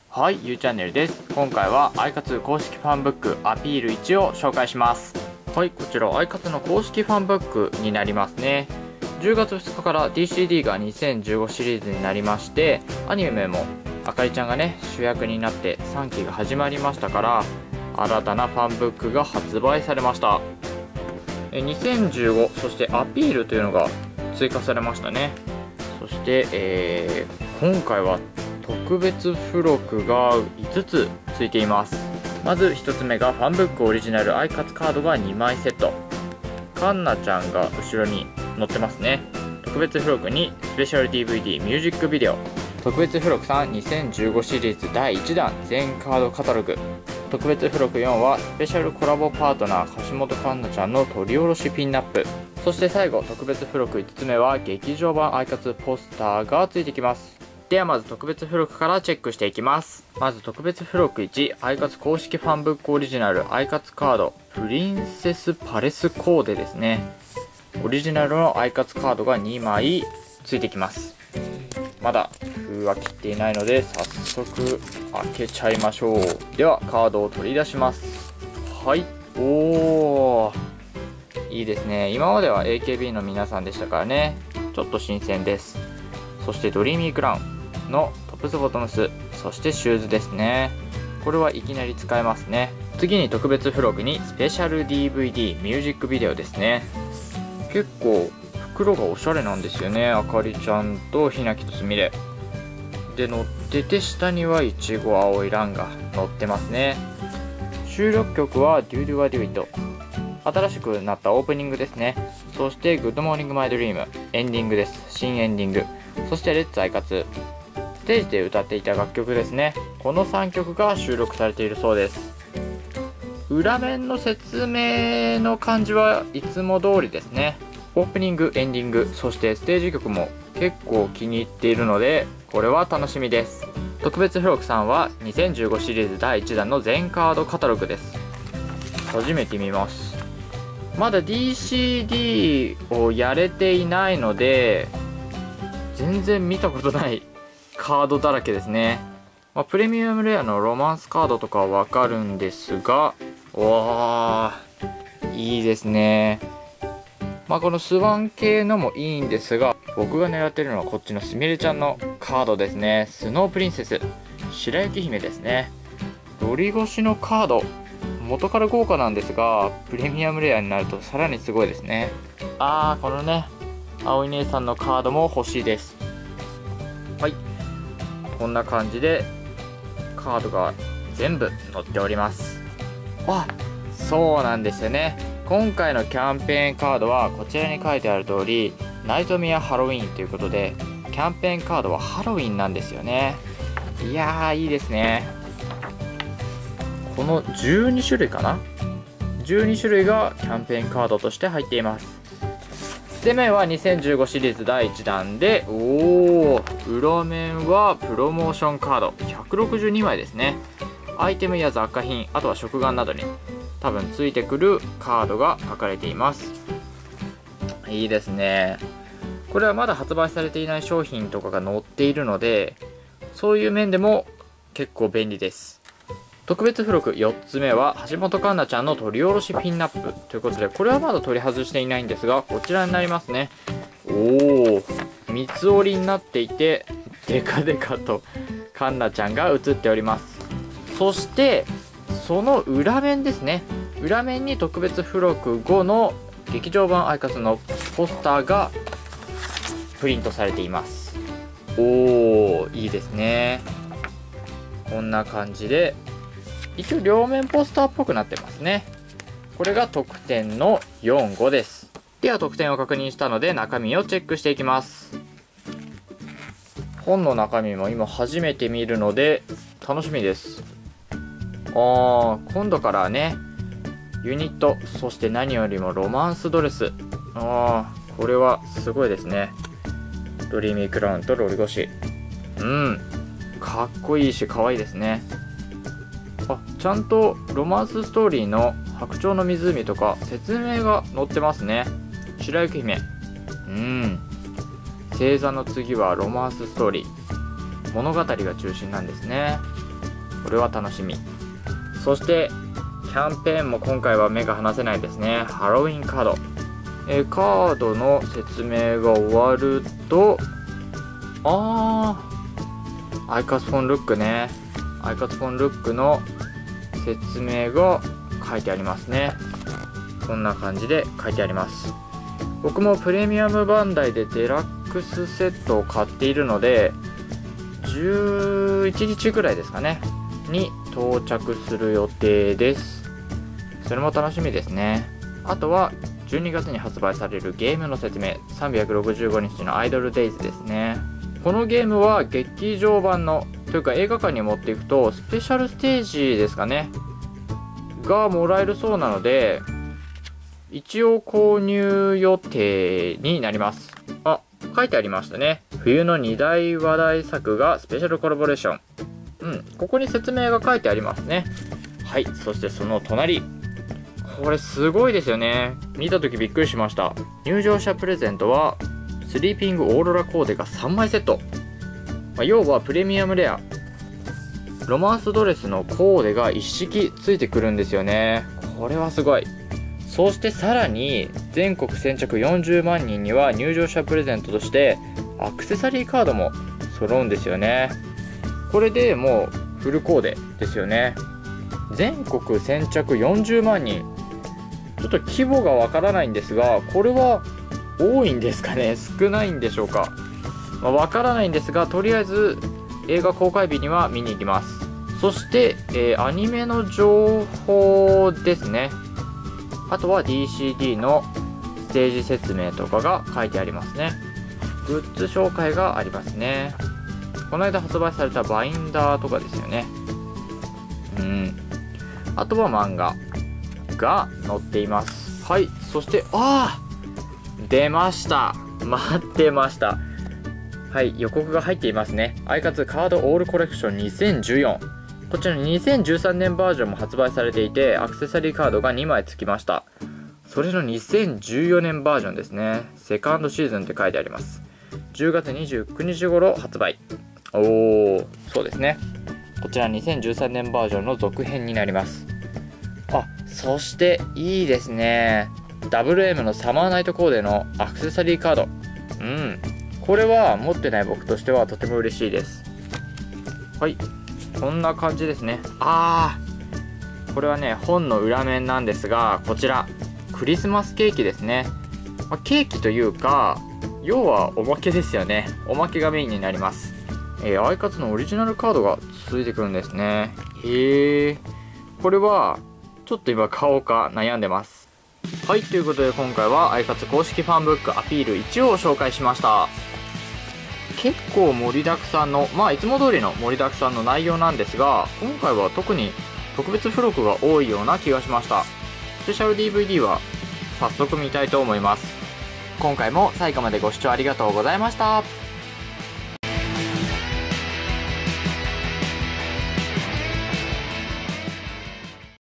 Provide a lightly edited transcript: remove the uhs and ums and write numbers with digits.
はい、ゆうチャンネルです。今回はアイカツ公式ファンブックアピール1を紹介します。はい、こちらアイカツの公式ファンブックになりますね。10月2日から DCD が2015シリーズになりまして、アニメもあかりちゃんがね主役になって3期が始まりましたから、新たなファンブックが発売されました。2015、そしてアピールというのが追加されましたね。そして、今回は特別付録が5つついています。まず1つ目がファンブックオリジナルアイカツカードが2枚セット。カンナちゃんが後ろに載ってますね。特別付録にスペシャル DVD ミュージックビデオ。特別付録3、2015シリーズ第1弾全カードカタログ。特別付録4はスペシャルコラボパートナー橋本環奈ちゃんの取り下ろしピンナップ。そして最後特別付録5つ目は劇場版アイカツポスターがついてきます。ではまず特別付録からチェックしていきます。まず特別付録1、アイカツ公式ファンブックオリジナルアイカツカードプリンセスパレスコーデですね。オリジナルのアイカツカードが2枚ついてきます。まだ封は切っていないので早速開けちゃいましょう。ではカードを取り出します。はい、おー、いいですね。今までは AKB の皆さんでしたからね、ちょっと新鮮です。そしてドリーミークラウンのトップスボトムス、そしてシューズですね。これはいきなり使えますね。次に特別付録にスペシャル DVD ミュージックビデオですね。結構袋がおしゃれなんですよね。あかりちゃんとひなきとすみれで載ってて、下にはいちご青いランが載ってますね。収録曲はデュードゥワデュイト、新しくなったオープニングですね。そしてグッドモーニングマイドリームエンディングです。新エンディング。そしてレッツアイカツ、ステージで歌っていた楽曲ですね。この3曲が収録されているそうです。裏面の説明の感じはいつも通りですね。オープニング、エンディング、そしてステージ曲も結構気に入っているので、これは楽しみです。特別付録3は2015シリーズ第1弾の全カードカタログです。初めて見ます。まだ DCD をやれていないので全然見たことないカードだらけですね。プレミアムレアのロマンスカードとかはわかるんですが、わー、いいですね。このスワン系のもいいんですが、僕が狙ってるのはこっちのすみれちゃんのカードですね。スノープリンセス白雪姫ですね。ロリ越しのカード、元から豪華なんですがプレミアムレアになるとさらにすごいですね。このね青い姉さんのカードも欲しいです。はい、こんな感じでカードが全部載っております。そうなんですよね。今回のキャンペーンカードはこちらに書いてある通りナイトメアハロウィンということで、キャンペーンカードはハロウィンなんですよね。いやー、いいですね。この12種類かな、12種類がキャンペーンカードとして入っています。手面は2015シリーズ第1弾で、裏面はプロモーションカード162枚ですね。アイテムや雑貨品、あとは食玩などに多分ついてくるカードが書かれています。いいですね。これはまだ発売されていない商品とかが載っているので、そういう面でも結構便利です。特別付録4つ目は橋本環奈ちゃんの取り下ろしピンナップということで、これはまだ取り外していないんですが、こちらになりますね。三つ折りになっていてデカデカと環奈ちゃんが写っております。そしてその裏面ですね。裏面に特別付録5の劇場版アイカツのポスターがプリントされています。いいですね。こんな感じで一応両面ポスターっぽくなってますね。これが特典の4、5です。では特典を確認したので中身をチェックしていきます。本の中身も今初めて見るので楽しみです。今度からねユニット、そして何よりもロマンスドレス、これはすごいですね。ドリーミークラウンとロリ越し、かっこいいし可愛いですね。ちゃんとロマンスストーリーの白鳥の湖とか説明が載ってますね。白雪姫、星座の次はロマンスストーリー、物語が中心なんですね。 これは楽しみ。そしてキャンペーンも今回は目が離せないですね。ハロウィンカード、カードの説明が終わると、アイカツフォンルックね。アイカツフォンルックの説明が書いてありますね。こんな感じで書いてあります。僕もプレミアムバンダイでデラックスセットを買っているので、11日ぐらいですかねに到着する予定です。それも楽しみですね。あとは12月に発売されるゲームの説明、365日のアイドルデイズですね。このゲームは劇場版のというか映画館に持っていくとスペシャルステージですかねがもらえるそうなので、一応購入予定になります。書いてありましたね。冬の2大話題作がスペシャルコラボレーション。ここに説明が書いてありますね。はい、そしてその隣、これすごいですよね。見た時びっくりしました。入場者プレゼントはスリーピングオーロラコーデが3枚セット、要はプレミアムレアロマンスドレスのコーデが一式ついてくるんですよね。これはすごい。そしてさらに全国先着40万人には入場者プレゼントとしてアクセサリーカードも揃うんですよね。これでもうフルコーデですよね。全国先着40万人、ちょっと規模がわからないんですが、これは多いんですかね、少ないんでしょうか、わからないんですが、とりあえず映画公開日には見に行きます。そして、アニメの情報ですね。あとは DCD のステージ説明とかが書いてありますね。グッズ紹介がありますね。この間発売されたバインダーとかですよね。あとは漫画が載っています。はい、そして出ました。待ってました。はい、予告が入っていますね。アイカツカードオールコレクション2014。こちらの2013年バージョンも発売されていて、アクセサリーカードが2枚付きました。それの2014年バージョンですね。セカンドシーズンって書いてあります。10月29日頃発売。そうですね。こちら2013年バージョンの続編になります。そしていいですね。WM のサマーナイトコーデのアクセサリーカード。これは持ってない僕としてはとても嬉しいです。はい、こんな感じですね。これはね、本の裏面なんですが、こちらクリスマスケーキですね。ケーキというか、要はおまけですよね。おまけがメインになります。アイカツのオリジナルカードがついてくるんですね。これはちょっと今買おうか悩んでます。はい、ということで今回はアイカツ公式ファンブックアピール1を紹介しました。結構盛りだくさんの、いつも通りの盛りだくさんの内容なんですが、今回は特に特別付録が多いような気がしました。スペシャル DVD は早速見たいと思います。今回も最後までご視聴ありがとうございました。